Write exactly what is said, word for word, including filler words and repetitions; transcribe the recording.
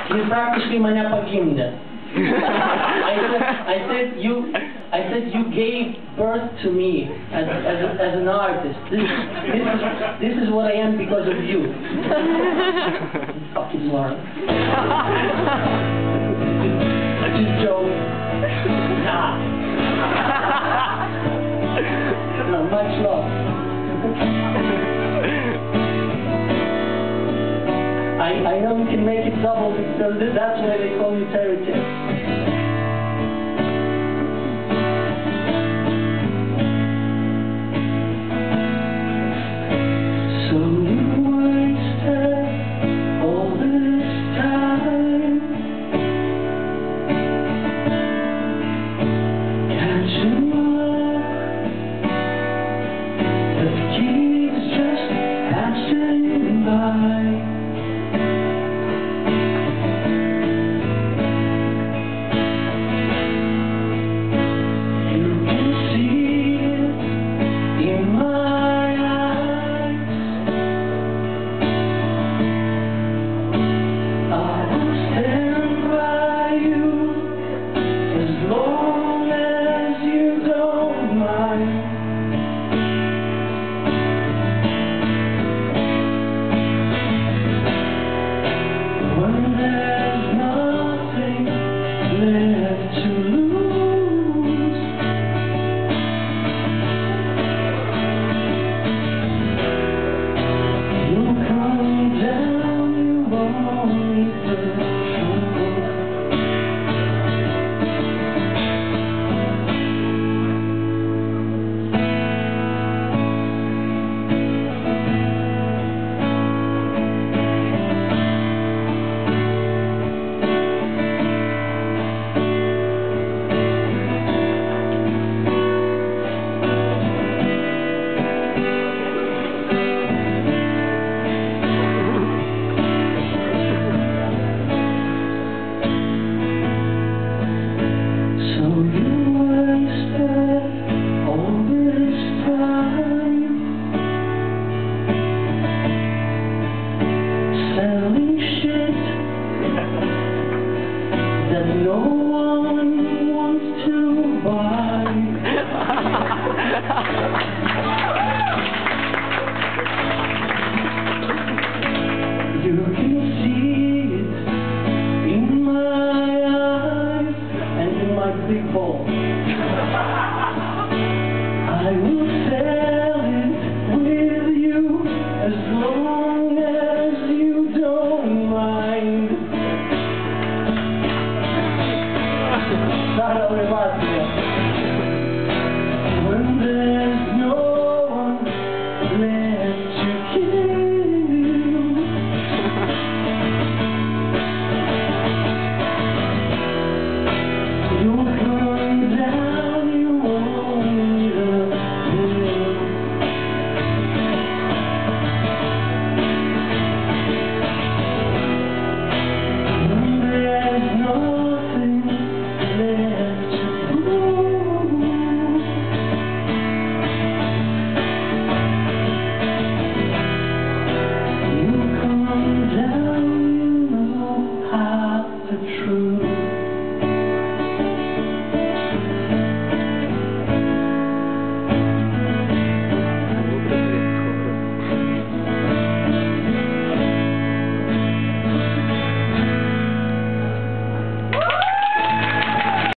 Він практично мене погибне. I said, I said you, I said you gave birth to me as as, a, as an artist. This, this is this is what I am because of you. Fucking Lauren. I just joke. Nah. No, much love. I, I know you can make it double because that's why they call you Terry Tip. So you wasted all this time. Can't you look? The keys just passing by. No